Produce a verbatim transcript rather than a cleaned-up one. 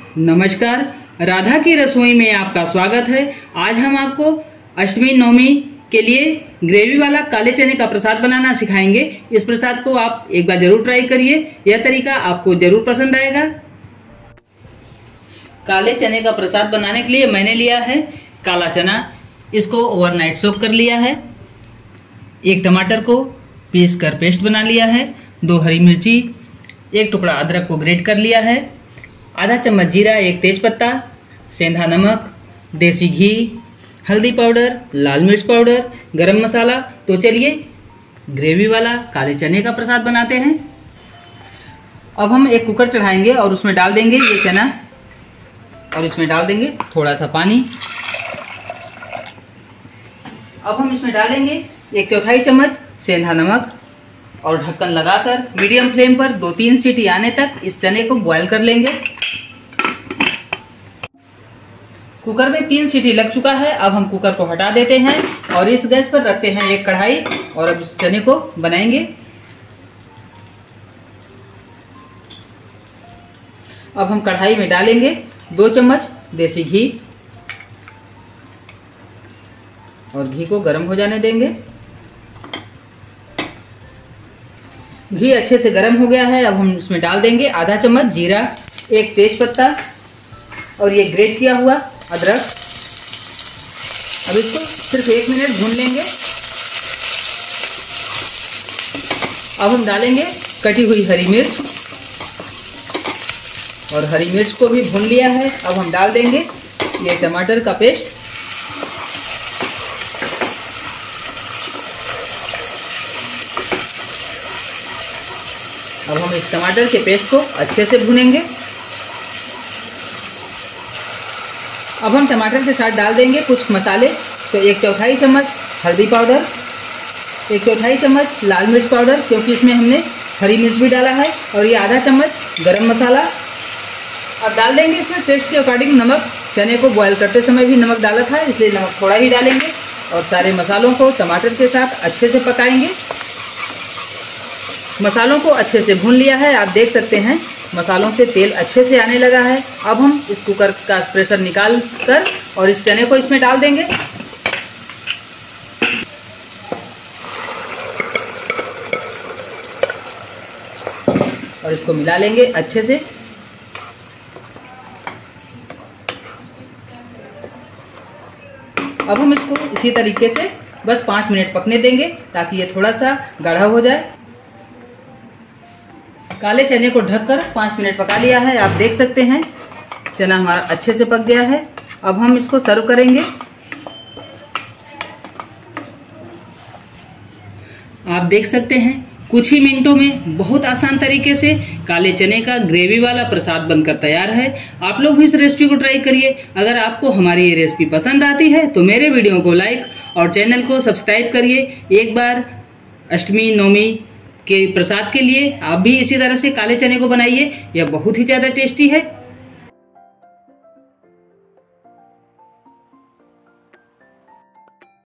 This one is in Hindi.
नमस्कार, राधा की रसोई में आपका स्वागत है। आज हम आपको अष्टमी नवमी के लिए ग्रेवी वाला काले चने का प्रसाद बनाना सिखाएंगे। इस प्रसाद को आप एक बार जरूर ट्राई करिए, यह तरीका आपको जरूर पसंद आएगा। काले चने का प्रसाद बनाने के लिए मैंने लिया है काला चना, इसको ओवरनाइट सोक कर लिया है। एक टमाटर को पीस कर पेस्ट बना लिया है। दो हरी मिर्ची, एक टुकड़ा अदरक को ग्रेट कर लिया है। आधा चम्मच जीरा, एक तेजपत्ता, सेंधा नमक, देसी घी, हल्दी पाउडर, लाल मिर्च पाउडर, गरम मसाला। तो चलिए ग्रेवी वाला काले चने का प्रसाद बनाते हैं। अब हम एक कुकर चढ़ाएंगे और उसमें डाल देंगे ये चना और इसमें डाल देंगे थोड़ा सा पानी। अब हम इसमें डालेंगे एक चौथाई चम्मच सेंधा नमक और ढक्कन लगाकर मीडियम फ्लेम पर दो तीन सीटी आने तक इस चने को बॉईल कर लेंगे। कुकर में तीन सीटी लग चुका है। अब हम कुकर को हटा देते हैं और इस गैस पर रखते हैं एक कढ़ाई और अब इस चने को बनाएंगे। अब हम कढ़ाई में डालेंगे दो चम्मच देसी घी और घी को गर्म हो जाने देंगे। घी अच्छे से गर्म हो गया है। अब हम इसमें डाल देंगे आधा चम्मच जीरा, एक तेजपत्ता और ये ग्रेट किया हुआ अदरक। अब इसको सिर्फ एक मिनट भून लेंगे। अब हम डालेंगे कटी हुई हरी मिर्च और हरी मिर्च को भी भून लिया है। अब हम डाल देंगे ये टमाटर का पेस्ट। अब हम इस टमाटर के पेस्ट को अच्छे से भूनेंगे। अब हम टमाटर के साथ डाल देंगे कुछ मसाले। तो एक चौथाई चम्मच हल्दी पाउडर, एक चौथाई चम्मच लाल मिर्च पाउडर क्योंकि इसमें हमने हरी मिर्च भी डाला है, और ये आधा चम्मच गरम मसाला। अब डाल देंगे इसमें टेस्ट के अकॉर्डिंग नमक। चने को बॉईल करते समय भी नमक डाला था, इसलिए नमक थोड़ा ही डालेंगे और सारे मसालों को टमाटर के साथ अच्छे से पकाएंगे। मसालों को अच्छे से भून लिया है। आप देख सकते हैं मसालों से तेल अच्छे से आने लगा है। अब हम इस कुकर का प्रेशर निकाल कर और इस चने को इसमें डाल देंगे और इसको मिला लेंगे अच्छे से। अब हम इसको इसी तरीके से बस पाँच मिनट पकने देंगे ताकि ये थोड़ा सा गाढ़ा हो जाए। काले चने को ढककर पाँच मिनट पका लिया है। आप देख सकते हैं चना हमारा अच्छे से पक गया है। अब हम इसको सर्व करेंगे। आप देख सकते हैं कुछ ही मिनटों में बहुत आसान तरीके से काले चने का ग्रेवी वाला प्रसाद बनकर तैयार है। आप लोग भी इस रेसिपी को ट्राई करिए। अगर आपको हमारी ये रेसिपी पसंद आती है तो मेरे वीडियो को लाइक और चैनल को सब्सक्राइब करिए। एक बार अष्टमी नवमी के प्रसाद के लिए आप भी इसी तरह से काले चने को बनाइए, यह बहुत ही ज़्यादा टेस्टी है।